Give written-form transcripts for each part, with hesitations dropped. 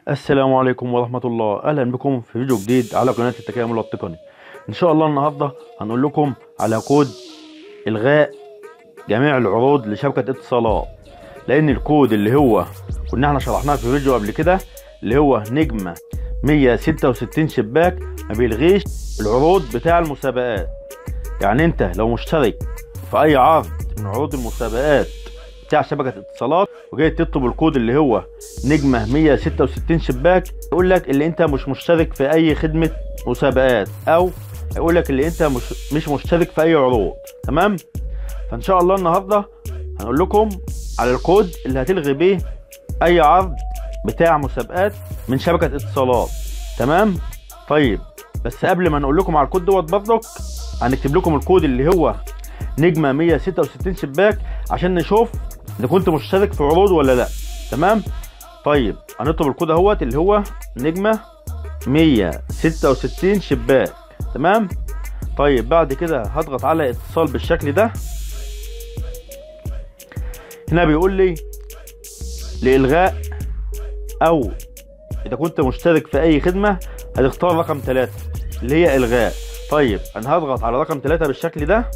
السلام عليكم ورحمة الله. أهلا بكم في فيديو جديد على قناة التكامل التقني. إن شاء الله النهاردة هنقول لكم على كود إلغاء جميع العروض لشبكة اتصالات، لأن الكود اللي هو كنا احنا شرحناه في فيديو قبل كده اللي هو نجمة 166 شباك ما بيلغيش العروض بتاع المسابقات. يعني أنت لو مشترك في أي عرض من عروض المسابقات بتاع شبكة اتصالات وجاي تطلب الكود اللي هو نجمة 166 شباك، يقول لك اللي انت مش مشترك في اي خدمة مسابقات، او يقول لك اللي انت مش مشترك في اي عروض. تمام؟ فان شاء الله النهاردة هنقول لكم على الكود اللي هتلغي بيه اي عرض بتاع مسابقات من شبكة اتصالات. تمام؟ طيب بس قبل ما نقول لكم على الكود دوت برضك هنكتب لكم الكود اللي هو نجمة 166 شباك عشان نشوف اذا كنت مشترك في عروض ولا لا. تمام؟ طيب هنطلب الكود اهوت اللي هو نجمة 166 شباك. تمام؟ طيب بعد كده هضغط على اتصال بالشكل ده. هنا بيقول لي لإلغاء او اذا كنت مشترك في اي خدمة هتختار رقم 3 اللي هي إلغاء. طيب انا هضغط على رقم 3 بالشكل ده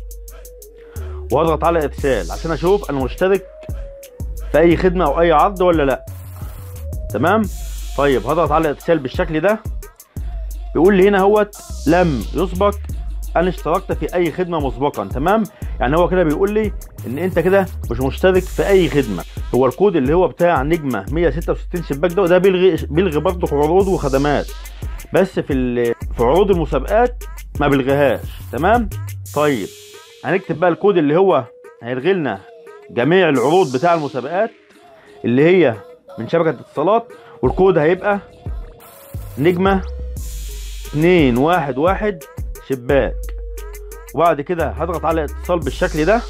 واضغط على ارسال عشان اشوف انا مشترك في اي خدمه او اي عرض ولا لا. تمام؟ طيب هضغط على ارسال بالشكل ده. بيقول لي هنا اهوت لم يسبق ان اشتركت في اي خدمه مسبقا. تمام؟ يعني هو كده بيقول لي ان انت كده مش مشترك في اي خدمه. هو الكود اللي هو بتاع نجمه 166 شباك ده بيلغي برضه عروض وخدمات، بس في عروض المسابقات ما بيلغيهاش. تمام؟ طيب هنكتب بقى الكود اللي هو هيلغي لنا جميع العروض بتاع المسابقات اللي هي من شبكة اتصالات، والكود هيبقى نجمة 211 شباك. وبعد كده هضغط على اتصال بالشكل ده.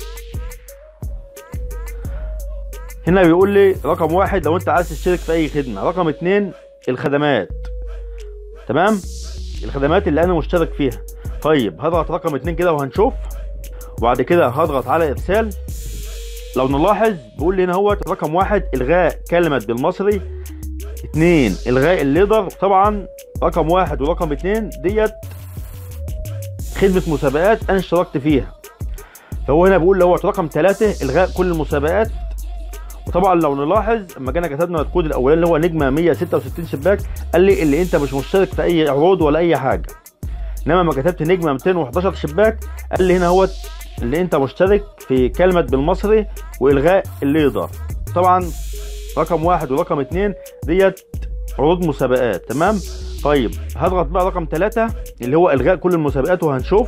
هنا بيقول لي رقم 1 لو انت عايز تشترك في اي خدمة، رقم 2 الخدمات. تمام؟ الخدمات اللي انا مشترك فيها. طيب هضغط رقم 2 كده وهنشوف، وبعد كده هضغط على ارسال. لو نلاحظ بيقول لي هنا هو رقم 1 الغاء كلمة بالمصري، 2 الغاء الليدر. طبعا رقم 1 ورقم 2 ديت خدمة مسابقات انا اشتركت فيها، فهو هنا بيقول لي هو رقم 3 الغاء كل المسابقات. وطبعا لو نلاحظ لما جينا كتبنا الكود الاولاني اللي هو نجمة 166 شباك قال لي اللي انت مش مشترك في اي عروض ولا اي حاجة، انما لما كتبت نجمة 211 شباك قال لي هنا هو اللي انت مشترك في كلمة بالمصري والغاء الليدر. طبعا رقم 1 ورقم 2 ديت عروض مسابقات. تمام؟ طيب هضغط بقى رقم 3 اللي هو الغاء كل المسابقات وهنشوف.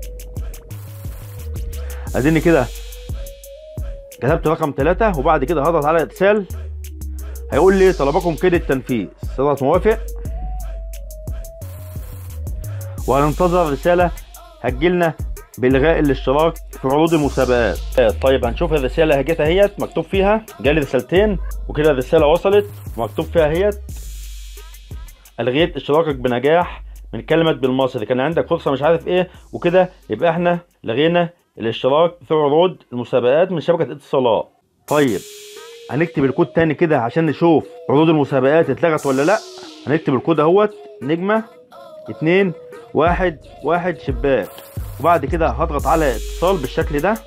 اديني كده كتبت رقم 3 وبعد كده هضغط على ارسال. هيقول لي طلبكم كده التنفيذ، هضغط موافق وهننتظر رسالة هتجيلنا بإلغاء الاشتراك في عروض المسابقات. طيب هنشوف الرسالة جت اهيت مكتوب فيها، جالي رسالتين وكده الرسالة وصلت ومكتوب فيها اهيت ألغيت اشتراكك بنجاح من كلمة بالمصري، كان عندك فرصة مش عارف ايه وكده، يبقى احنا لغينا الاشتراك في عروض المسابقات من شبكة اتصالات. طيب هنكتب الكود تاني كده عشان نشوف عروض المسابقات اتلغت ولا لا. هنكتب الكود اهوت نجمة 211 شباك، وبعد كده هضغط على اتصال بالشكل ده.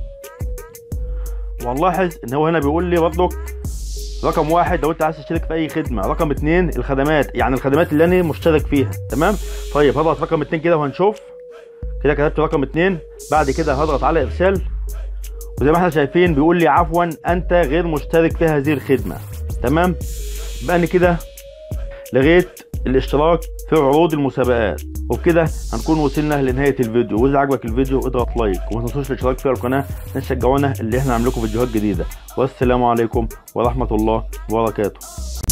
وهنلاحظ ان هو هنا بيقول لي برضك رقم 1 لو انت عايز تشترك في اي خدمه، رقم 2 الخدمات، يعني الخدمات اللي انا مشترك فيها. تمام؟ طيب هضغط رقم 2 كده وهنشوف. كده كتبت رقم 2، بعد كده هضغط على ارسال، وزي ما احنا شايفين بيقول لي عفوا انت غير مشترك في هذه الخدمه. تمام؟ يبقى انا كده لغيت الاشتراك في عروض المسابقات. وبكده هنكون وصلنا لنهايه الفيديو، واذا عجبك الفيديو اضغط لايك وما تنسوش الاشتراك في القناه عشان تشجعونا اللي احنا نعمل لكم فيديوهات جديده. والسلام عليكم ورحمه الله وبركاته.